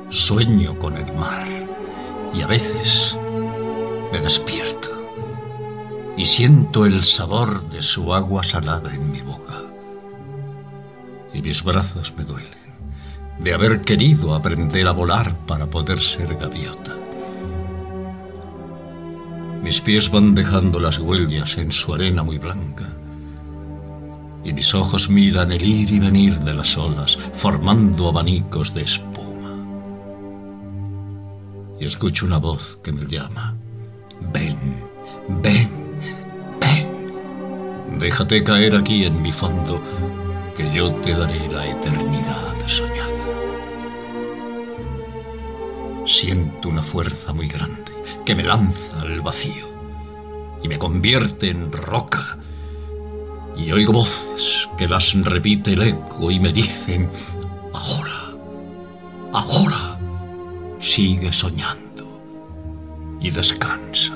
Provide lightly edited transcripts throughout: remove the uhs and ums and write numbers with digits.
Sueño con el mar y a veces me despierto y siento el sabor de su agua salada en mi boca. Y mis brazos me duelen de haber querido aprender a volar para poder ser gaviota. Mis pies van dejando las huellas en su arena muy blanca y mis ojos miran el ir y venir de las olas formando abanicos de espuma. Y escucho una voz que me llama. Ven, ven, ven. Déjate caer aquí en mi fondo, que yo te daré la eternidad soñada. Siento una fuerza muy grande que me lanza al vacío y me convierte en roca. Y oigo voces que las repite el eco y me dicen: ahora, ahora. Sigue soñando y descansa.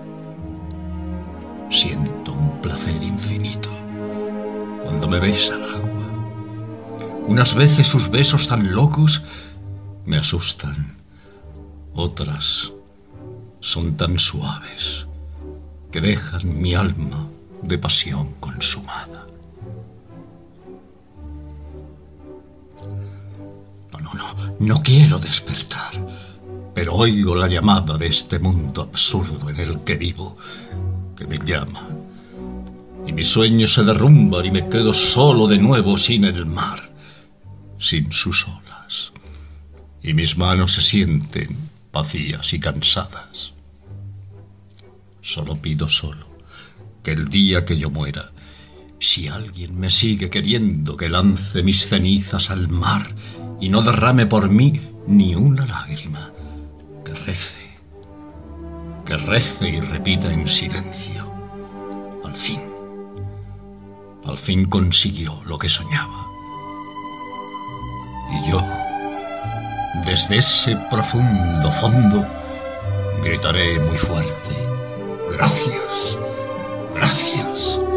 Siento un placer infinito cuando me besa el agua. Unas veces sus besos tan locos me asustan. Otras son tan suaves que dejan mi alma de pasión consumada. No quiero despertar, pero oigo la llamada de este mundo absurdo en el que vivo, que me llama. Y mis sueños se derrumban y me quedo solo de nuevo sin el mar, sin sus olas. Y mis manos se sienten vacías y cansadas. Solo pido que el día que yo muera, si alguien me sigue queriendo, que lance mis cenizas al mar y no derrame por mí ni una lágrima. Que rece y repita en silencio. Al fin consiguió lo que soñaba. Y yo, desde ese profundo fondo, gritaré muy fuerte: gracias, gracias.